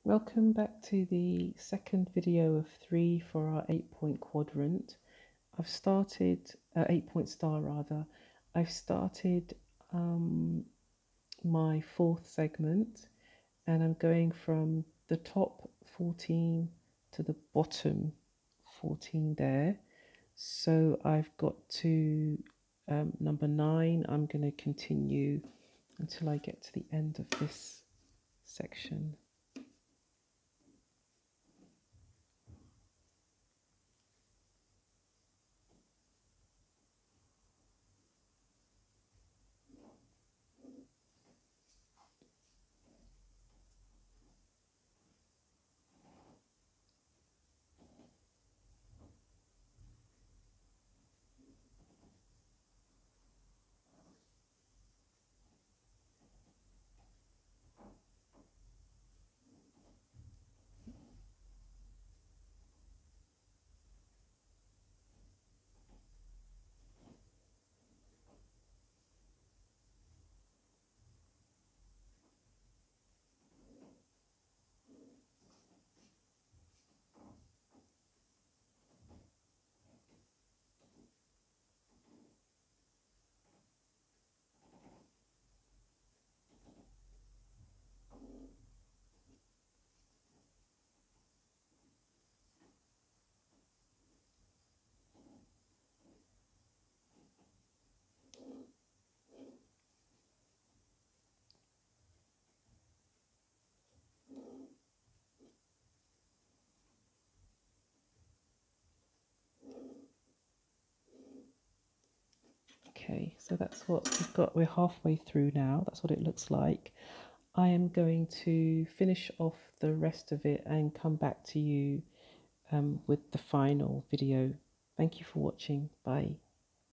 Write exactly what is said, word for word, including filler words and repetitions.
Welcome back to the second video of three for our eight point quadrant. I've started, uh, eight point star rather, I've started um, my fourth segment and I'm going from the top fourteen to the bottom fourteen there. So I've got to um, number nine. I'm going to continue until I get to the end of this section. Okay, so that's what we've got. We're halfway through now. That's what it looks like. I am going to finish off the rest of it and come back to you um, with the final video. Thank you for watching. Bye.